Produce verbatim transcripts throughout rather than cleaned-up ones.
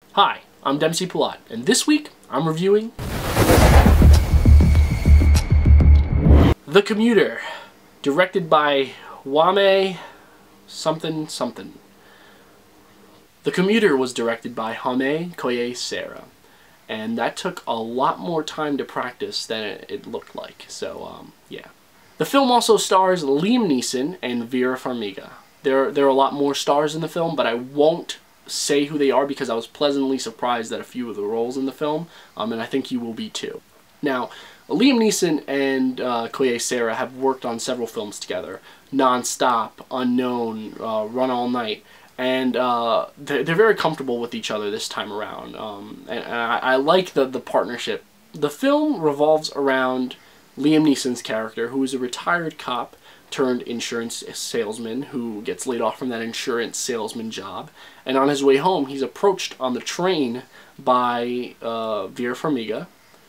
Hi, I'm Dempsey Palat, and this week I'm reviewing The Commuter, directed by Wame something something. The Commuter was directed by Hame Koye-Sara, and that took a lot more time to practice than it, it looked like, so um, yeah. The film also stars Liam Neeson and Vera Farmiga. There, there are a lot more stars in the film, but I won't say who they are because I was pleasantly surprised at a few of the roles in the film, um, and I think you will be too. Now, Liam Neeson and uh, Koye-Sara have worked on several films together: Non-Stop, Unknown, uh, Run All Night, and uh, they're, they're very comfortable with each other this time around, um, and, and I, I like the, the partnership. The film revolves around Liam Neeson's character, who is a retired cop turned insurance salesman who gets laid off from that insurance salesman job, and on his way home he's approached on the train by uh, Vera Farmiga,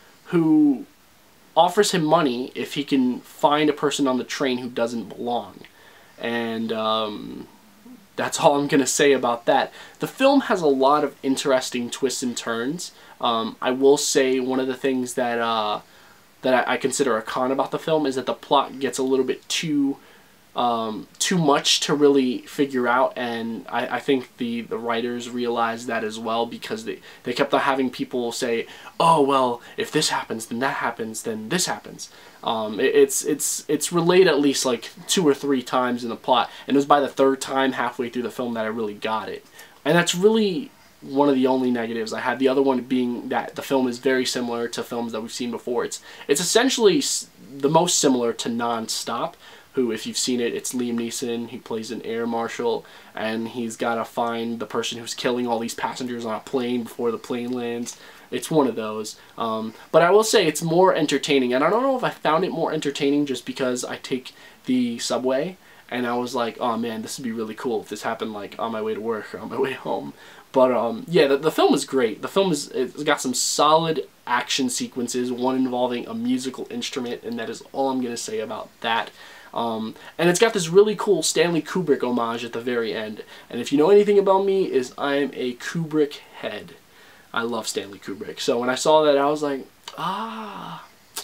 who offers him money if he can find a person on the train who doesn't belong. And um, that's all I'm going to say about that. The film has a lot of interesting twists and turns. Um, I will say one of the things that uh, that I, I consider a con about the film is that the plot gets a little bit too um, too much to really figure out, and I, I think the, the writers realized that as well, because they, they kept on having people say, oh, well, if this happens, then that happens, then this happens. Um, it, it's, it's, it's relayed at least like two or three times in the plot, and it was by the third time halfway through the film that I really got it. And that's really one of the only negatives I had. The other one being that the film is very similar to films that we've seen before. It's it's essentially the most similar to Non-Stop, who, if you've seen it, it's Liam Neeson. He plays an air marshal, and he's got to find the person who's killing all these passengers on a plane before the plane lands. It's one of those. Um, but I will say it's more entertaining, and I don't know if I found it more entertaining just because I take the subway, and I was like, oh man, this would be really cool if this happened like on my way to work or on my way home. But um, yeah, the, the film is great. The film is it's got some solid action sequences, one involving a musical instrument, and that is all I'm going to say about that. Um, and it's got this really cool Stanley Kubrick homage at the very end. And if you know anything about me, is I'm a Kubrick head. I love Stanley Kubrick. So when I saw that, I was like, ah,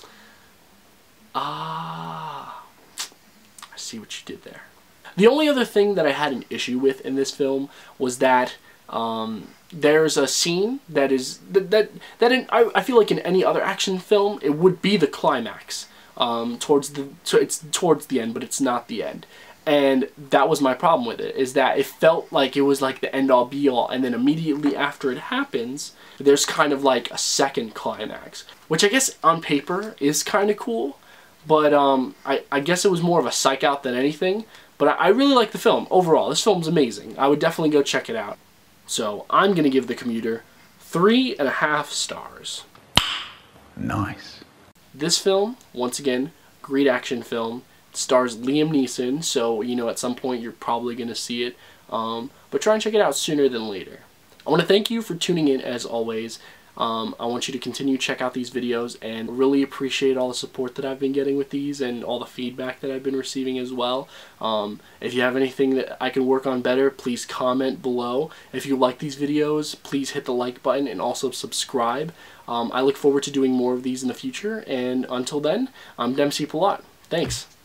ah, I see what you did there. The only other thing that I had an issue with in this film was that um, there's a scene that is that that, that in, I, I feel like in any other action film it would be the climax. Um, towards the so it's towards the end, but it's not the end, and that was my problem with it. Is that it felt like it was like the end all be all, and then immediately after it happens, there's kind of like a second climax, which I guess on paper is kind of cool, but um, I I guess it was more of a psych out than anything. But I, I really like the film overall. This film's amazing. I would definitely go check it out. So I'm gonna give The Commuter three and a half stars. Nice. This film, once again, great action film. It stars Liam Neeson, so you know at some point you're probably going to see it. Um, but try and check it out sooner than later. I want to thank you for tuning in as always. Um, I want you to continue to check out these videos, and really appreciate all the support that I've been getting with these and all the feedback that I've been receiving as well. Um, if you have anything that I can work on better, please comment below. If you like these videos, please hit the like button and also subscribe. Um, I look forward to doing more of these in the future, and until then, I'm Dempsey Palat. Thanks.